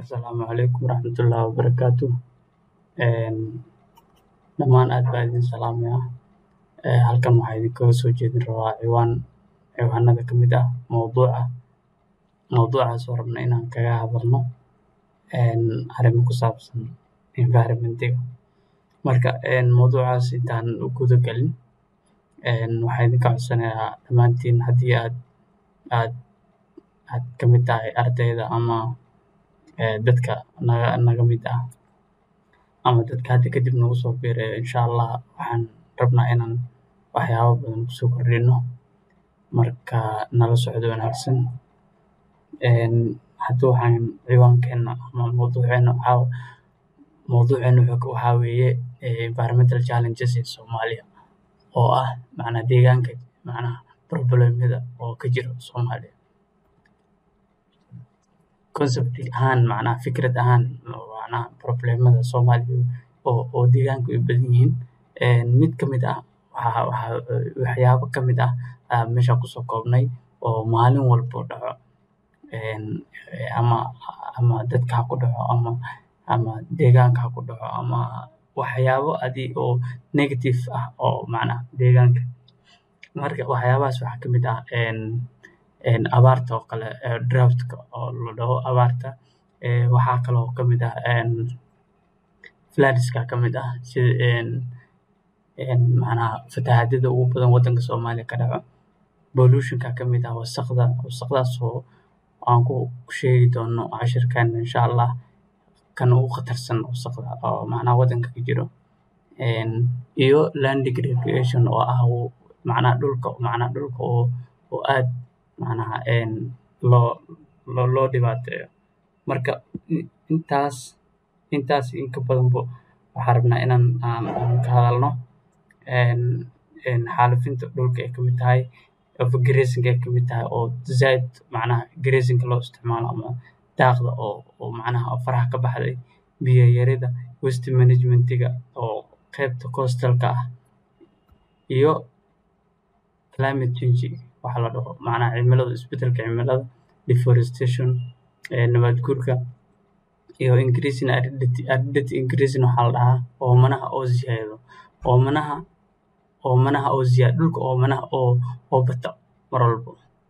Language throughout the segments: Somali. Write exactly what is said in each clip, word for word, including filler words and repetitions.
Asalaamu calaykum waraxmatullaahi wabarakaatu. Een dhammaan aad baa idin salaamaya. Ee halkan waxaa idinkaga soo jeedin rabaa ciwaan ciwaanada ka mid ah mowduuca mowduucaas oo rabna inaan kaga hadalno een arrimo ku saabsan environment-iga. Marka een mowduucaas intaan u guda galin een waxaan idinka codsanayaa dhammaantiin haddii aad aad aad ka mid tahay ardayda ama ee dadka naga naga mid ah ama dadka hadda kadib nagu soo biiraya insha Allah waxaan rabnaa inaan waxyaabo badan kusoo kordhino marka nala socdo wanaagsan. Een hadda waxaan ciwaankeena ama mowduuceena waxaa mowduuceena wuxuu waxaa weeye environmental challenges in Somalia oo ah macnaha deegaanka macnaha problemyada oo ka jira Soomaaliya. Concept ahaan macnaha fikrad ahaan macnaha problemada Soomaaliya oo oo deegaanka u badan yihiin. Een mid ka mid ah waxa waxa waxyaabo ka mid ah aan meesha ku soo koobnay oo maalin walbo dhaco een ama ama dadka ha ku dhaco ama ama deegaanka ha ku dhaco ama waxyaabo adi oo negative ah oo macnaha deegaanka. Marka waxyaabahaas waxaa ka mid ah een een abaarta oo kale ee drought-ka oo la dhaho abaarta. Ee waxaa kaloo ka mid ah een floods-ka ka mid ah sida een een macnaha fatahaadada ugu badan waddanka Soomaaliya ka dhaco. Pollution-ka ka mid ah wasaqda wasaqdaas oo aan ku sheegi doono cashirkeena insha Allah kan ugu khatarsan wasaqda oo macnaha waddanka ka jiro. Een iyo land degradation oo ah macnaha dhulka macnaha dhulka oo oo aad macnaha een loo loo loo dhibaateeyo. Marka intaas intaas in ka badanba waxaan rabnaa inaan aan aan ka hadalno een een xaalufinta dhulka ay ka mid tahay overgrazing ay ka mid tahay oo zaaid macnaha grazing-ka loo isticmaalo ama daaqda oo oo macnaha faraha ka baxday. Biyo yarida waste management-iga oo qaybta coastal-ka ah iyo climate change waxa la dhaho macnaha cimilada isbeddelka cimilada deforestation ee nabaad guurka iyo increasing aridity aridity increasing waxaa la dhahaa oomanaha oo ziyaado oomanaha oomanaha oo ziyaado dhulka oomanaha oo oo bata mar walbo.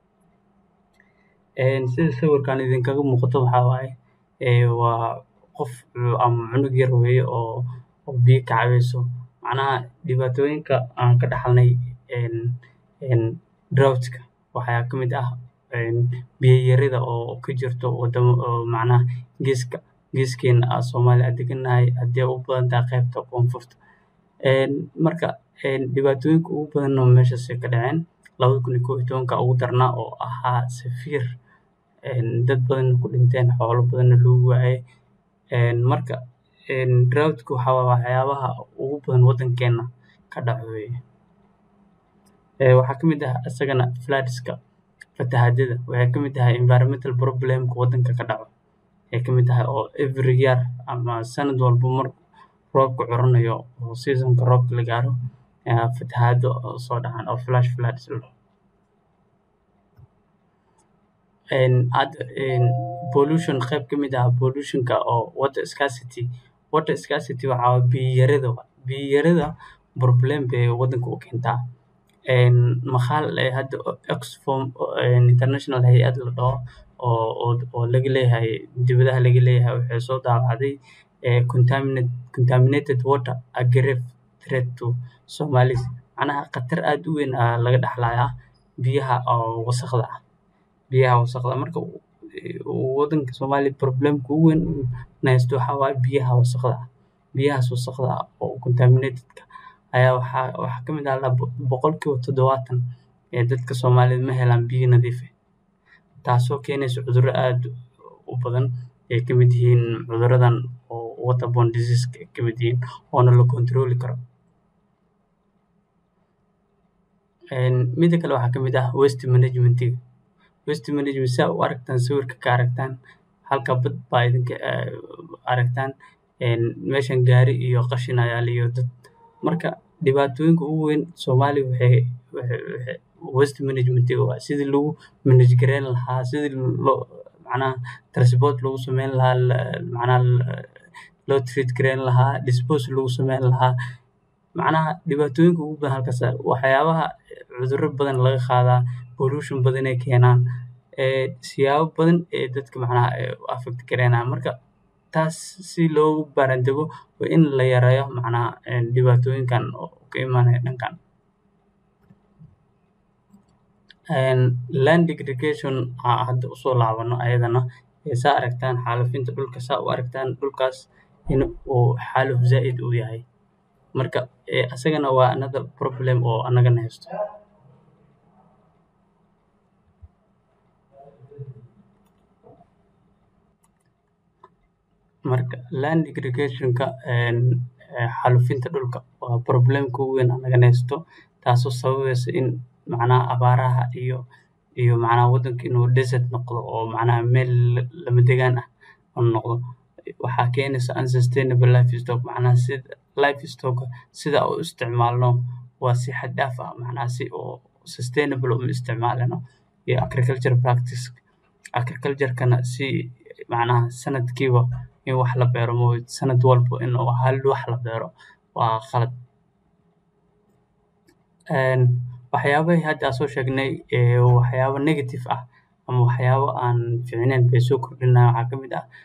Een sida sawirkan idinkaga muuqato waxaa waaye ee waa qof ama cunug yar weeye oo oo biyo ka caaweyso macnaha dhibaatooyinka aan ka dhaxalnay een een drought-ka waxaa ka mid ah een biyo yarida oo ka jirto wadamo oo macnaha geeska geeskeena ah Soomaaliya aan deganahay haddii u badan tahay qaybta koonfurta. Een marka een dhibaatooyinka ugu badan oo meeshaas ka dhaceen laba kun iyo kow iyo tobanka ugu darnaa oo ahaa severe een dad badan ku dhinteen xoolo badanna lagu waayay. Een marka een drought-ku waxaa waaye waxyaabaha ugu badan waddankeena ka dhaco weeye. Ee waxaa ka mid ah isagana floods-ka fatahaadada waxay ka mid tahay environmental problem-ka waddanka ka dhaco ay ka mid tahay oo every year ama sanad walbo mar roobka curanayo oo season-ka roobka la gaaro ayaa fatahaado oo soo dhacaan oo flash floods la dhaho. Een had een pollution qayb ka mid ah pollution-ka oo water scarcity water scarcity waxaa waaye biyo yarida biyo yarida problem bay waddanka u keentaa. Een maqaal ee hadda Oxfam een international hay'ad la dhaho oo oo oo laga leeyahay dibadaha laga leeyahay waxay soo daabacday ee contaminate contaminated water a grave threat to Somalis macnaha khatar aad u weyn aa laga dhaxlayaa biyaha oo wasaqda ah biyaha wasaqda marka waddanka Soomaaliya problemka ugu weyn na haysto waxaa waaye biyaha wasaqda ah biyahaas wasaqda ah oo contaminated-ka ayaa waxaa waxaa ka mid ah boqolkiiba toddobaatan ee dadka Soomaalida ma helaan biyo nadiif ah taasoo keenayso cudurro aad u badan ay ka mid yihiin cudurradan oo waterborne disease-ka ay ka mid yihiin oona la control-i karo. Een mida kale waxaa ka mid ah waste management-iga waste management saa u aragtaan sawirka ka aragtaan halka bad baa idinka aragtaan een meeshan gaari iyo qashin ayaa la iyo dad marka dhibaatooyinka ugu weyn Soomaaliya waxay waxay waxay waste management-iga waa sidii lagu manage gareyn lahaa sidii loo macnaha transport lagu sameyn lahaa, macnaha loo treat gareyn lahaa, dispose lagu sameyn lahaa. Macnaha dhibaatooyinka ugu badan halkaas waxyaabaha cudurro badan laga qaadaa, pollution badan ay keenaan, ee siyaabo badan ee dadka macnaha u affect gareynayaan. Marka taas si loogu baaraandego waa in la yareeyo macnaha dhibaatooyinkan oo ka imaanaya dhankan. Land degradation hadda usoo laabano ayadana saa aragtaan xaalufinta dhulka, saa u aragtaan dhulkaas in uu xaaluf zaa'id u yahay. Marka asagana waa another problem oo anagana haysto. Marka land degradation-ka xaalufinta dhulka waa problemka ugu weyn anagana haysto, taasoo sababaysa in macnaha abaaraha iyo iyo macnaha waddanka inuu desert noqdo oo macnaha meel lama degaan ah uu noqdo. Waxaa keenaysa unsustainable livestock, macnaha sida livestock sida u isticmaalno waa si xad dhaaf ah, macnaha si oo sustainable uma isticmaalano. Iyo agriculture practice agriculture-kana si macnaha sanadkiiba in wax la beero mooye sanad walbo in hal wax la beero waa khalad. Waxyaabaha hadda aan soo sheegnay waxyaabo negative ah ama waxyaabo aan fiicnayn bay soo kordhinayaan. Waxaa ka mid ah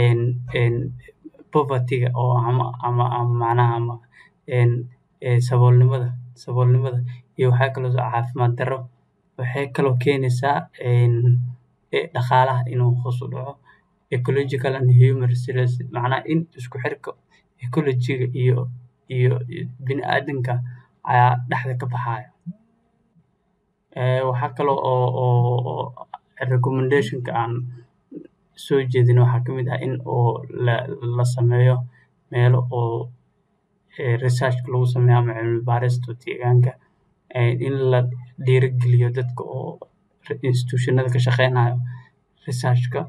poverty-ga oo ama ama macnaha ama saboolnimada saboolnimada iyo waxaa kaloo caafimaad darro. Waxay kaloo keenaysaa dhaqaalaha inuu hoos u dhaco, ecological and human resilience, macnaha in isku xirka ecology-ga iyo iyo bini'aadamka ayaa dhexda ka baxaya. Waxaa kaloo oo oo recommendation-ka aan soo jeedino waxaa ka mid ah in oo la la sameeyo meelo oo research lagu sameeyo ama cilmi baarista deegaanka, in la dhiirigeliyo dadka oo institution-nada ka shaqeynayo research-ka,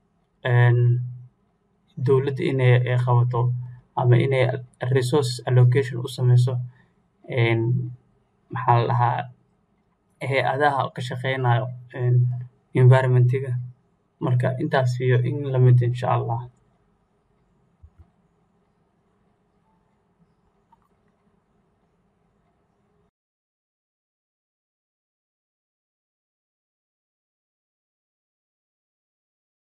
dowladda inay qabato ama inay resource allocation u sameyso maxaa la dhahaa hay'adaha ka shaqeynayo environment-ga. Marka intaas iyo in la mid insha Allah.